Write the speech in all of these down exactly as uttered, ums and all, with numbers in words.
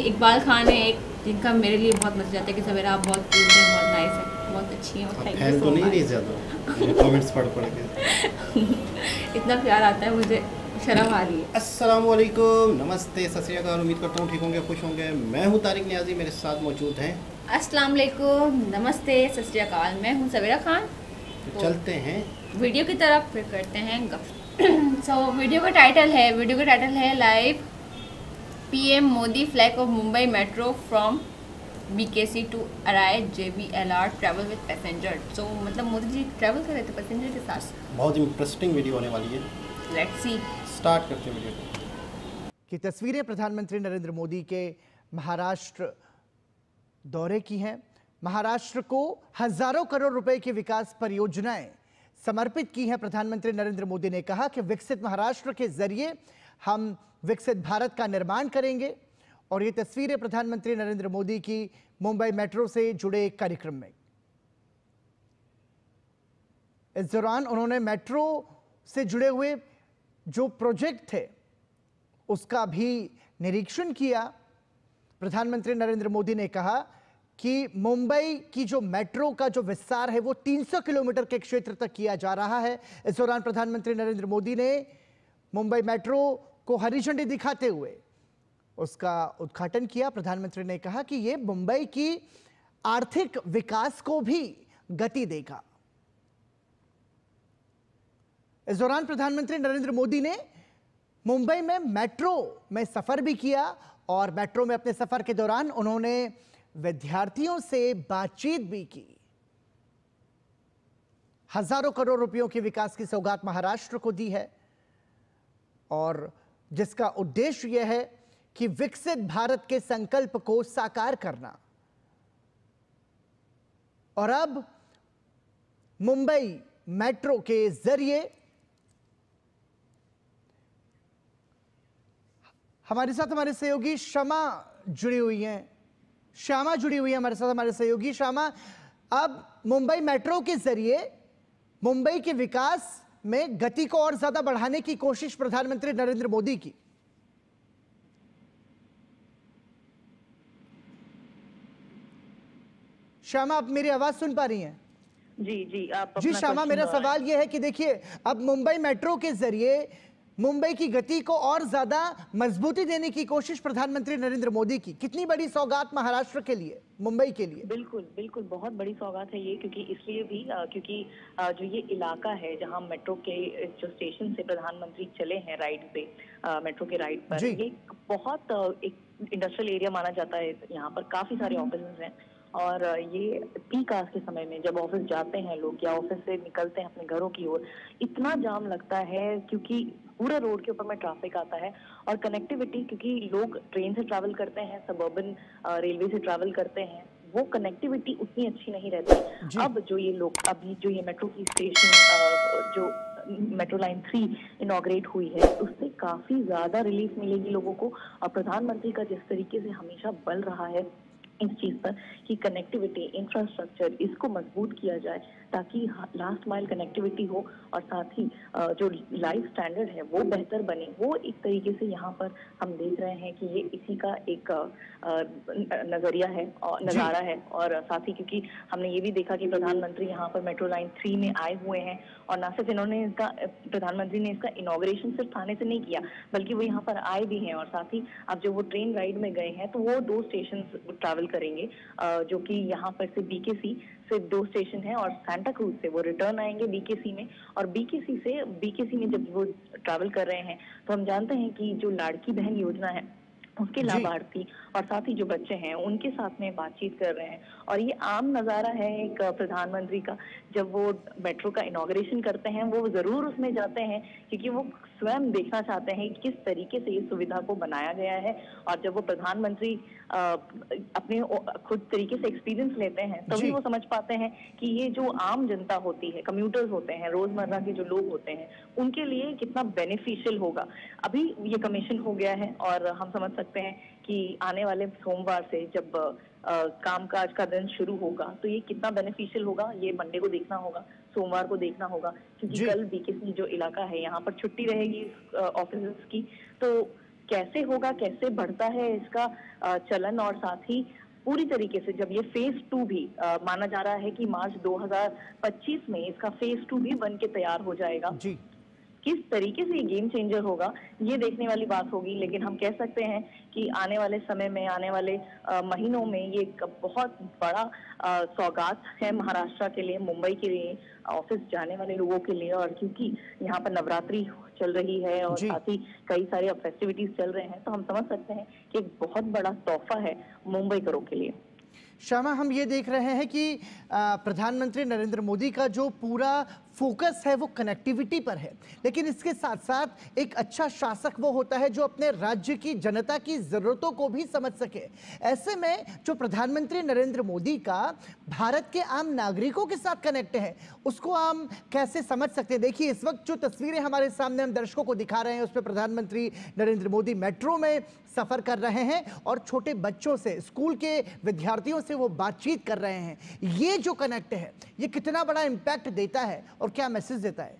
इकबाल खान है एक, जिनका मेरे लिए बहुत मजा आता है कि सवेरा आप बहुत क्यूट हैं, बहुत नाइस है, बहुत अच्छी हैं। थैंक यू तो नहीं रही ज़्यादा कमेंट्स पढ़ पढ़ के इतना प्यार आता है, मुझे शर्म आ रही है। अस्सलाम वालेकुम, नमस्ते, सत श्री अकाल। उम्मीद करता हूँ ठीक होंगे, खुश होंगे। मैं हूँ तारिक नियाजी, मेरे साथ मौजूद हैं। अस्सलाम वालेकुम, नमस्ते, सत श्री अकाल। मैं हूँ सवेरा खान। तो चलते हैं वीडियो की तरफ, फिर करते हैं गप। सो वीडियो का टाइटल है वीडियो का टाइटल है live PM Modi flag off Mumbai metro from BKC to Aarey JBLR travel with passenger. So मतलब मोदी जी ट्रैवल कर रहे थे पैसेंजर के साथ। बहुत इंटरेस्टिंग वीडियो होने वाली है। लेट्स सी, स्टार्ट करते हैं वीडियो की तस्वीरें प्रधानमंत्री नरेंद्र मोदी के महाराष्ट्र दौरे की हैं। महाराष्ट्र को हजारों करोड़ रुपए की विकास परियोजनाएं समर्पित की हैं। प्रधानमंत्री नरेंद्र मोदी ने कहा कि विकसित महाराष्ट्र के जरिए हम विकसित भारत का निर्माण करेंगे। और ये तस्वीरें प्रधानमंत्री नरेंद्र मोदी की मुंबई मेट्रो से जुड़े एक कार्यक्रम में। इस दौरान उन्होंने मेट्रो से जुड़े हुए जो प्रोजेक्ट थे उसका भी निरीक्षण किया। प्रधानमंत्री नरेंद्र मोदी ने कहा कि मुंबई की जो मेट्रो का जो विस्तार है वो तीन सौ किलोमीटर के क्षेत्र तक किया जा रहा है। इस दौरान प्रधानमंत्री नरेंद्र मोदी ने मुंबई मेट्रो को हरी झंडी दिखाते हुए उसका उद्घाटन किया। प्रधानमंत्री ने कहा कि यह मुंबई की आर्थिक विकास को भी गति देगा। इस दौरान प्रधानमंत्री नरेंद्र मोदी ने मुंबई में मेट्रो में सफर भी किया और मेट्रो में अपने सफर के दौरान उन्होंने विद्यार्थियों से बातचीत भी की। हजारों करोड़ रुपयों की विकास की सौगात महाराष्ट्र को दी है और जिसका उद्देश्य यह है कि विकसित भारत के संकल्प को साकार करना। और अब मुंबई मेट्रो के जरिए हमारे साथ हमारे सहयोगी शमा जुड़ी हुई हैं। श्यामा जुड़ी हुई है हमारे साथ, हमारे सहयोगी श्यामा। अब मुंबई मेट्रो के जरिए मुंबई के विकास में गति को और ज्यादा बढ़ाने की कोशिश प्रधानमंत्री नरेंद्र मोदी की। श्यामा, आप मेरी आवाज सुन पा रही हैं? जी जी आप जी श्यामा, मेरा सवाल यह है कि देखिए अब मुंबई मेट्रो के जरिए मुंबई की गति को और ज्यादा मजबूती देने की कोशिश प्रधानमंत्री नरेंद्र मोदी की। कितनी बड़ी सौगात महाराष्ट्र के लिए, मुंबई के लिए? बिल्कुल बिल्कुल बहुत बड़ी सौगात है ये, क्योंकि इसलिए भी आ, क्योंकि आ, जो ये इलाका है जहां मेट्रो के जो स्टेशन से प्रधानमंत्री चले हैं राइड पे, आ, मेट्रो के राइड पर, ये बहुत आ, एक इंडस्ट्रियल एरिया माना जाता है। यहाँ पर काफी सारे ऑफिस हैं और ये पीक आवर्स के समय में जब ऑफिस जाते हैं लोग या ऑफिस से निकलते हैं अपने घरों की ओर, इतना जाम लगता है क्योंकि पूरा रोड के ऊपर में ट्रैफिक आता है। और कनेक्टिविटी, क्योंकि लोग ट्रेन से ट्रैवल करते हैं, सबअर्बन रेलवे से ट्रैवल करते हैं, वो कनेक्टिविटी उतनी अच्छी नहीं रहती। अब जो ये लोग अभी जो ये मेट्रो की स्टेशन जो मेट्रो लाइन थ्री इनॉग्रेट हुई है, उससे काफी ज्यादा रिलीफ मिलेगी लोगों को। और प्रधानमंत्री का जिस तरीके से हमेशा बल रहा है इस चीज पर कि कनेक्टिविटी, इंफ्रास्ट्रक्चर, इसको मजबूत किया जाए ताकि लास्ट माइल कनेक्टिविटी हो और साथ ही जो लाइफ स्टैंडर्ड है वो बेहतर बने। वो एक तरीके से यहाँ पर हम देख रहे हैं कि ये इसी का एक नजरिया है और नज़ारा है। और साथ ही क्योंकि हमने ये भी देखा कि प्रधानमंत्री यहाँ पर मेट्रो लाइन थ्री में आए हुए हैं और ना सिर्फ इन्होंने इसका प्रधानमंत्री ने इसका इनॉग्रेशन सिर्फ थाने से नहीं किया, बल्कि वो यहाँ पर आए भी हैं। और साथ ही अब जो वो ट्रेन राइड में गए हैं तो वो दो स्टेशन ट्रैवल करेंगे, जो कि यहाँ पर से बीकेसी से दो स्टेशन है और सांता क्रूज से वो रिटर्न आएंगे बीकेसी में। और बीकेसी से बीकेसी में जब वो ट्रैवल कर रहे हैं तो हम जानते हैं कि जो लाड़की बहन योजना है उसके लाभार्थी और साथ ही जो बच्चे हैं उनके साथ में बातचीत कर रहे हैं। और ये आम नज़ारा है एक प्रधानमंत्री का, जब वो मेट्रो का इनॉग्रेशन करते हैं वो जरूर उसमें जाते हैं क्योंकि वो स्वयं देखना चाहते हैं कि किस तरीके से इस सुविधा को बनाया गया है। और जब वो प्रधानमंत्री अपने खुद तरीके से एक्सपीरियंस लेते हैं तभी वो समझ पाते हैं कि ये जो आम जनता होती है, कम्यूटर्स होते हैं, रोजमर्रा के जो लोग होते हैं, उनके लिए कितना बेनिफिशियल होगा। अभी ये कमीशन हो गया है और हम समझ सकते हैं कि आने वाले सोमवार से जब कामकाज का दिन शुरू होगा तो ये कितना बेनिफिशियल होगा, ये मंडे को देखना होगा, सोमवार को देखना होगा, क्योंकि कल बीकेसी जो इलाका है यहाँ पर छुट्टी रहेगी ऑफिस की। तो कैसे होगा, कैसे बढ़ता है इसका चलन, और साथ ही पूरी तरीके से जब ये फेज टू भी आ, माना जा रहा है कि मार्च दो हज़ार पच्चीस में इसका फेज टू भी बन के तैयार हो जाएगा, जी किस तरीके से ये गेम चेंजर होगा ये देखने वाली बात होगी। लेकिन हम कह सकते हैं कि आने वाले समय में, आने वाले आ, महीनों में ये एक बहुत बड़ा आ, सौगात है महाराष्ट्र के लिए, मुंबई के लिए, ऑफिस जाने वाले लोगों के लिए। और क्योंकि यहाँ पर नवरात्रि चल रही है और साथ ही कई सारे फेस्टिविटीज चल रहे हैं, तो हम समझ सकते हैं कि एक बहुत बड़ा तोहफा है मुंबईकरों के लिए। श्यामा, हम ये देख रहे हैं कि प्रधानमंत्री नरेंद्र मोदी का जो पूरा फोकस है वो कनेक्टिविटी पर है, लेकिन इसके साथ साथ एक अच्छा शासक वो होता है जो अपने राज्य की जनता की ज़रूरतों को भी समझ सके। ऐसे में जो प्रधानमंत्री नरेंद्र मोदी का भारत के आम नागरिकों के साथ कनेक्ट है, उसको हम कैसे समझ सकते हैं? देखिए, इस वक्त जो तस्वीरें हमारे सामने हम दर्शकों को दिखा रहे हैं, उसमें प्रधानमंत्री नरेंद्र मोदी मेट्रो में सफ़र कर रहे हैं और छोटे बच्चों से, स्कूल के विद्यार्थियों से वो बातचीत कर रहे हैं। ये जो कनेक्ट है, ये कितना बड़ा इम्पैक्ट देता है और क्या मैसेज देता है?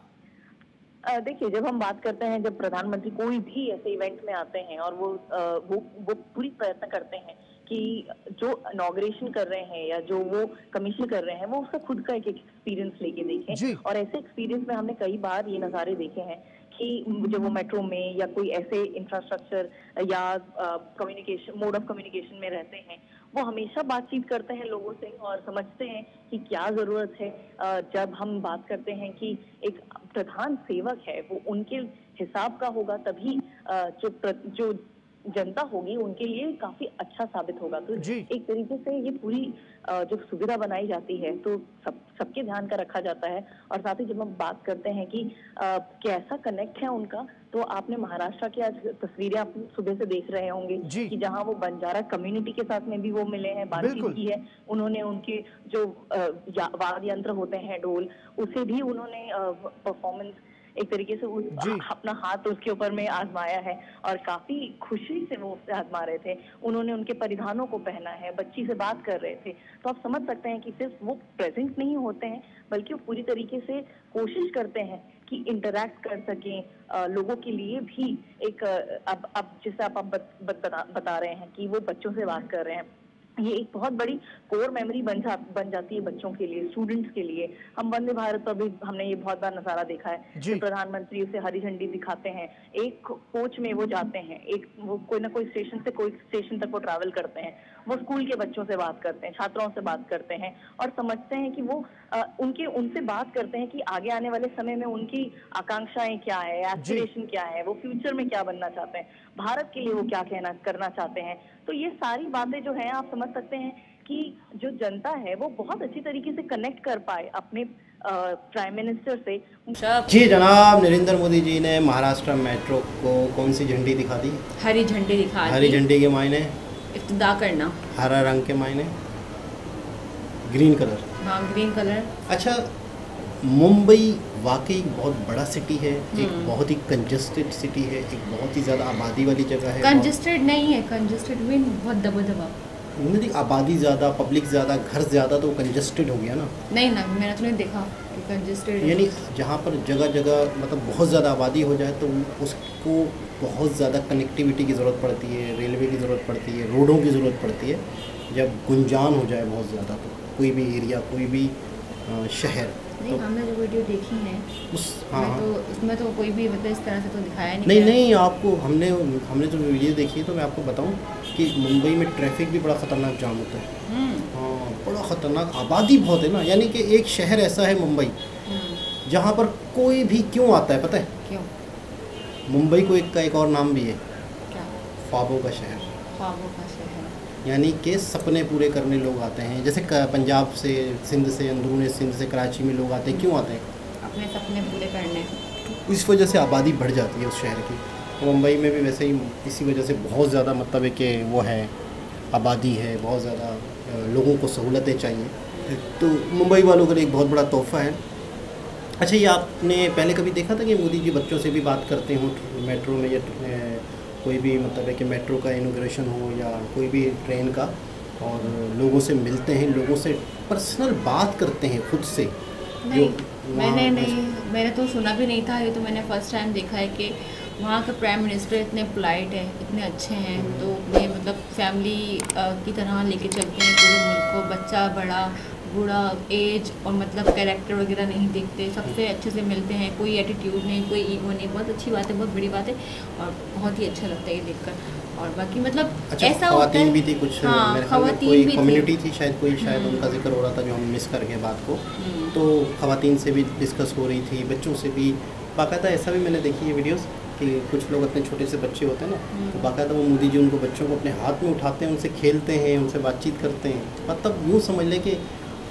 श्यामा, देखिए, जब हम बात करते हैं, जब प्रधानमंत्री कोई भी ऐसे इवेंट में आते हैं और वो वो वो पूरी प्रयत्न करते हैं कि जो इनॉग्रेशन कर रहे हैं या जो वो कमीशन कर रहे हैं, वो उसका खुद का एक एक्सपीरियंस लेके देखें। और ऐसे एक्सपीरियंस में हमने कई बार ये नज़ारे देखे हैं कि जब वो मेट्रो में या कोई ऐसे इंफ्रास्ट्रक्चर या कम्युनिकेशन मोड ऑफ कम्युनिकेशन में रहते हैं, वो हमेशा बातचीत करते हैं लोगों से और समझते हैं कि क्या ज़रूरत है। जब हम बात करते हैं कि एक प्रधान सेवक है, वो उनके हिसाब का होगा, तभी जो जो जनता होगी उनके लिए काफी अच्छा साबित होगा। तो एक तरीके से ये पूरी जो सुविधा बनाई जाती है, तो सब सबके ध्यान का रखा जाता है। और साथ ही जब हम बात करते हैं कि आ, कैसा कनेक्ट है उनका, तो आपने महाराष्ट्र की आज तस्वीरें आप सुबह से देख रहे होंगे कि जहां वो बंजारा कम्युनिटी के साथ में भी वो मिले हैं, बातचीत की है। उन्होंने उनके जो वाद्य यंत्र होते हैं, ढोल, उसे भी उन्होंने परफॉर्मेंस एक तरीके से उस अपना हाथ उसके ऊपर में आजमाया है और काफी खुशी से वो उससे आजमा रहे थे। उन्होंने उनके परिधानों को पहना है, बच्ची से बात कर रहे थे। तो आप समझ सकते हैं कि सिर्फ वो प्रेजेंट नहीं होते हैं, बल्कि वो पूरी तरीके से कोशिश करते हैं कि इंटरैक्ट कर सकें, आ, लोगों के लिए भी एक अब अब जैसे आप, आप बता, बता रहे हैं कि वो बच्चों से बात कर रहे हैं, ये एक बहुत बड़ी कोर मेमोरी बन जा बन जाती है बच्चों के लिए, स्टूडेंट्स के लिए। हम वंदे भारत पर भी हमने ये बहुत बार नजारा देखा है कि प्रधानमंत्री उसे हरी झंडी दिखाते हैं, एक कोच में वो जाते हैं, एक वो कोई ना कोई स्टेशन से कोई स्टेशन तक वो ट्रैवल करते हैं, वो स्कूल के बच्चों से बात करते हैं, छात्राओं से बात करते हैं और समझते हैं कि वो आ, उनके उनसे बात करते हैं कि आगे आने वाले समय में उनकी आकांक्षाएं क्या है, एस्पिरेशन क्या है, वो फ्यूचर में क्या बनना चाहते हैं, भारत के लिए वो क्या कहना करना चाहते हैं। तो ये सारी बातें जो है, आप समझ सकते हैं कि जो जनता है वो बहुत अच्छी तरीके से कनेक्ट कर पाए अपने प्राइम मिनिस्टर से। जी जनाब, नरेंद्र मोदी जी ने महाराष्ट्र मेट्रो को कौन सी झंडी दिखा दी? हरी झंडी दिखा दी। हरी झंडी के मायने इफ्तिदा करना, हरा रंग के मायने ग्रीन कलर। हाँ, ग्रीन कलर। अच्छा, मुंबई वाकई एक बहुत बड़ा सिटी है, एक बहुत ही कंजेस्टेड सिटी है, एक बहुत ही ज़्यादा आबादी वाली जगह है। कंजेस्टेड नहीं है, कंजेस्टेड भी बहुत दबा दबा नहीं, आबादी ज़्यादा, पब्लिक ज़्यादा, घर ज़्यादा, तो कंजेस्टेड हो गया ना। नहीं ना, मैंने तो नहीं देखा कि कंजेस्टेड। यानी जहाँ पर जगह जगह मतलब बहुत ज़्यादा आबादी हो जाए तो उसको बहुत ज़्यादा कनेक्टिविटी की ज़रूरत पड़ती है, रेलवे की ज़रूरत पड़ती है, रोडों की ज़रूरत पड़ती है। जब गुंजान हो जाए बहुत ज़्यादा, तो कोई भी एरिया, कोई भी आ, शहर। नहीं, तो हमने जो वीडियो देखी है उस हाँ तो उसमें तो कोई भी मतलब इस तरह से तो दिखाया नहीं। नहीं नहीं, आपको हमने हमने जो वीडियो देखी है, तो मैं आपको बताऊं कि मुंबई में ट्रैफिक भी बड़ा ख़तरनाक जाम होता है। हाँ, बड़ा ख़तरनाक, आबादी बहुत है ना। यानी कि एक शहर ऐसा है मुंबई, जहाँ पर कोई भी क्यों आता है पता है? क्यों? मुंबई को एक का एक और नाम भी है, क्या? ख्वाबों का शहर। ख्वाबों का शहर यानी कि सपने पूरे करने लोग आते हैं। जैसे पंजाब से, सिंध से, अंदरूनी सिंध से, कराची में लोग आते हैं, क्यों आते हैं? अपने सपने पूरे करने। इस वजह से आबादी बढ़ जाती है उस शहर की। तो मुंबई में भी वैसे ही इसी वजह से बहुत ज़्यादा मतलब है कि वो है, आबादी है, बहुत ज़्यादा लोगों को सहूलतें चाहिए। तो मुंबई वालों के लिए एक बहुत बड़ा तोहफ़ा है। अच्छा, ये आपने पहले कभी देखा था कि मोदी जी बच्चों से भी बात करते हों मेट्रो में, या कोई भी मतलब है कि मेट्रो का इनॉग्रेशन हो या कोई भी ट्रेन का, और लोगों से मिलते हैं, लोगों से पर्सनल बात करते हैं खुद से? नहीं, मैंने नहीं मैंने तो सुना भी नहीं था। ये तो मैंने फर्स्ट टाइम देखा है कि वहाँ का प्राइम मिनिस्टर इतने पोलाइट है, इतने अच्छे हैं, तो ये मतलब फैमिली की तरह लेके चलते हैं पूरे मुल्क को, बच्चा बड़ा बूढ़ा एज और मतलब कैरेक्टर वगैरह नहीं देखते, सबसे अच्छे से मिलते हैं, कोई एटीट्यूड नहीं, कोई ईगो नहीं। बहुत अच्छी बात है, बहुत बड़ी बात है और बहुत ही अच्छा लगता है ये देखकर। और बाकी मतलब अच्छा, ऐसा होता है भी थी कुछ, हाँ, मेरे ख्याल में खवातीन कोई भी कम्युनिटी थी शायद, कोई शायद उनका जिक्र हो रहा था जो हम मिस कर गए बात को, तो खवातीन से भी डिस्कस हो रही थी, बच्चों से भी बाकायदा। ऐसा भी मैंने देखी है वीडियोस कि कुछ लोग अपने छोटे से बच्चे होते हैं ना, तो बाकायदा वो मोदी जी उनको बच्चों को अपने हाथ में उठाते हैं, उनसे खेलते हैं, उनसे बातचीत करते हैं। मतलब यूँ समझ लें कि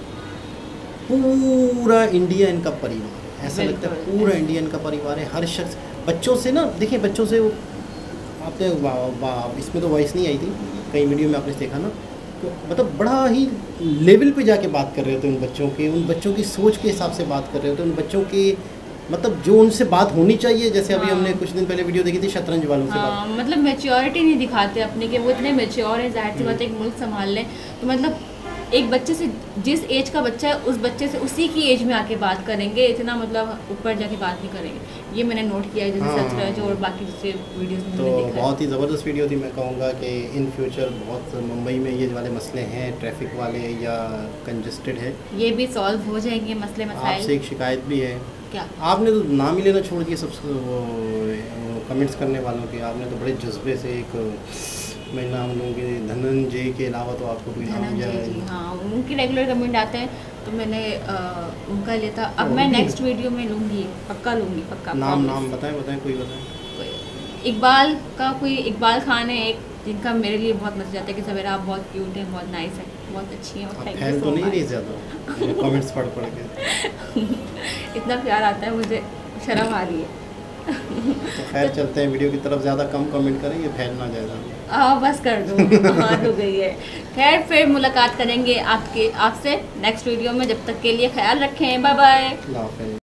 पूरा इंडिया इनका परिवार है, ऐसा लगता है पूरा इंडिया इनका परिवार है। हर शख्स बच्चों से ना, देखिए बच्चों से आपने इसमें तो वॉइस नहीं आई थी, कई वीडियो में आपने देखा ना, तो मतलब बड़ा ही लेवल पे जाके बात कर रहे थे उन बच्चों के, उन बच्चों की सोच के हिसाब से बात कर रहे थे, उन बच्चों के मतलब जो उनसे बात होनी चाहिए। जैसे अभी हाँ। हमने कुछ दिन पहले वीडियो देखी थी शतरंज वालों से हाँ, बात, मतलब मैच्योरिटी नहीं दिखाते अपने के, वो इतने मैच्योर है, जाहिर सी बात है एक मुल्क संभाल लें, तो मतलब एक बच्चे से, जिस एज का बच्चा है उस बच्चे से उसी की एज में आके बात करेंगे, इतना मतलब ऊपर जाके बात नहीं करेंगे। ये मैंने नोट किया है जैसे हाँ, सच और बाकी जैसे वीडियोस में तो मैंने देखा बहुत ही ज़बरदस्त वीडियो थी। मैं कहूँगा कि इन फ्यूचर बहुत मुंबई में ये वाले मसले हैं, ट्रैफिक वाले या कंजस्टेड है, ये भी सॉल्व हो जाएंगे मसले मसाइल। आपसे एक शिकायत भी है, क्या आपने तो नाम ही लेना छोड़ दिया सब कमेंट्स करने वालों के, आपने तो बड़े जज्बे से एक, मैं नाम लूँगी धनंजय के अलावा तो आपको कोई नाम जी हाँ, उनके रेगुलर कमेंट आते हैं तो मैंने आ, उनका लिया था। अब मैं नेक्स्ट वीडियो में लूँगी, पक्का लूँगी, पक्का। नाम नाम बताएं बताएं कोई बताएं। इकबाल का कोई, इकबाल खान है एक, जिनका मेरे लिए बहुत मजा आता है कि सवेरा आप बहुत क्यूट हैं, बहुत नाइस है, बहुत अच्छी हैं, और थैंक यू तो नहीं रही ज़्यादा कमेंट्स पढ़ पढ़ के इतना प्यार आता है, मुझे शर्म आ रही है। तो खैर चलते हैं वीडियो की तरफ, ज़्यादा कम कमेंट करें, ये फैलना ज़्यादा। हाँ बस कर दो, हाँ हो गई है। खैर फिर मुलाकात करेंगे आपके आपसे नेक्स्ट वीडियो में, जब तक के लिए ख्याल रखें, बाय बाय।